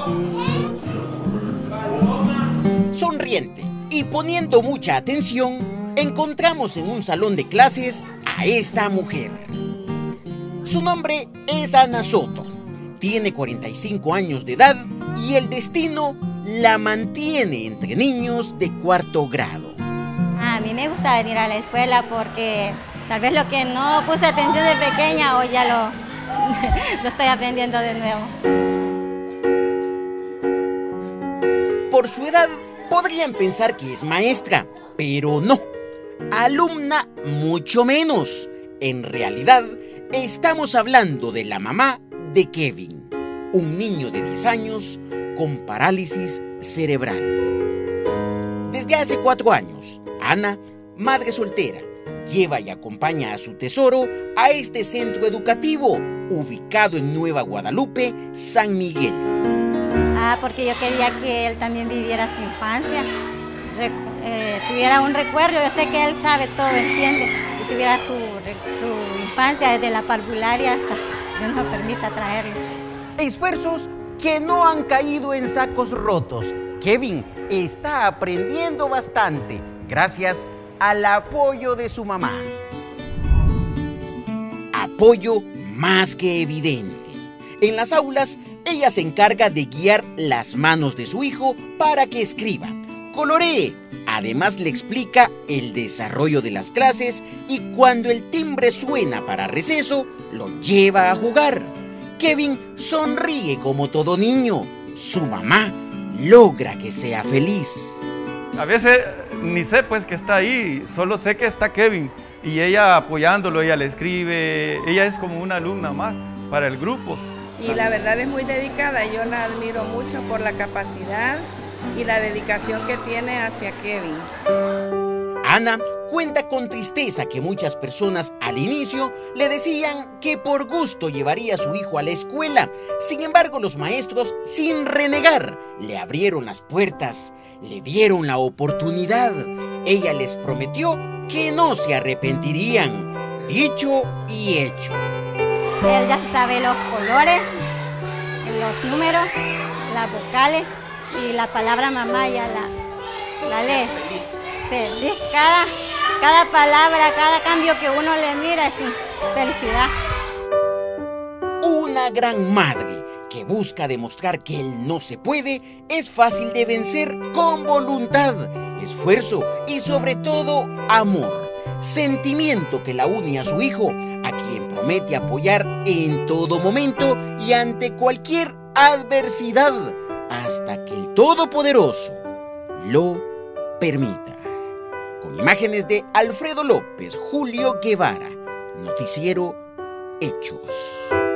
Sonriente y poniendo mucha atención, encontramos en un salón de clases a esta mujer. Su nombre es Ana Soto. Tiene 45 años de edad y el destino la mantiene entre niños de cuarto grado. A mí me gusta venir a la escuela porque tal vez lo que no puse atención de pequeña hoy ya lo estoy aprendiendo de nuevo. Por su edad podrían pensar que es maestra, pero no. Alumna mucho menos. En realidad, estamos hablando de la mamá de Kevin, un niño de 10 años con parálisis cerebral. Desde hace 4 años, Ana, madre soltera, lleva y acompaña a su tesoro a este centro educativo, ubicado en Nueva Guadalupe, San Miguel. Porque yo quería que él también viviera su infancia, tuviera un recuerdo. Yo sé que él sabe todo, entiende, y tuviera su infancia desde la parvularia hasta Dios nos permita traerlo. Esfuerzos que no han caído en sacos rotos. Kevin está aprendiendo bastante gracias al apoyo de su mamá. Apoyo más que evidente. En las aulas, ella se encarga de guiar las manos de su hijo para que escriba, coloree. Además, le explica el desarrollo de las clases y cuando el timbre suena para receso, lo lleva a jugar. Kevin sonríe como todo niño. Su mamá logra que sea feliz. A veces ni sé pues que está ahí, solo sé que está Kevin y ella apoyándolo, ella le escribe, ella es como una alumna más para el grupo. Y la verdad es muy dedicada, yo la admiro mucho por la capacidad y la dedicación que tiene hacia Kevin. Ana cuenta con tristeza que muchas personas al inicio le decían que por gusto llevaría a su hijo a la escuela. Sin embargo, los maestros, sin renegar, le abrieron las puertas, le dieron la oportunidad. Ella les prometió que no se arrepentirían. Dicho y hecho. Él ya sabe los colores, los números, las vocales y la palabra mamá ya la lee. Feliz. Cada palabra, cada cambio que uno le mira es felicidad. Una gran madre que busca demostrar que él no se puede es fácil de vencer con voluntad, esfuerzo y sobre todo amor. Sentimiento que la une a su hijo, a quien promete apoyar en todo momento y ante cualquier adversidad, hasta que el Todopoderoso lo permita. Con imágenes de Alfredo López, Julio Guevara, Noticiero Hechos.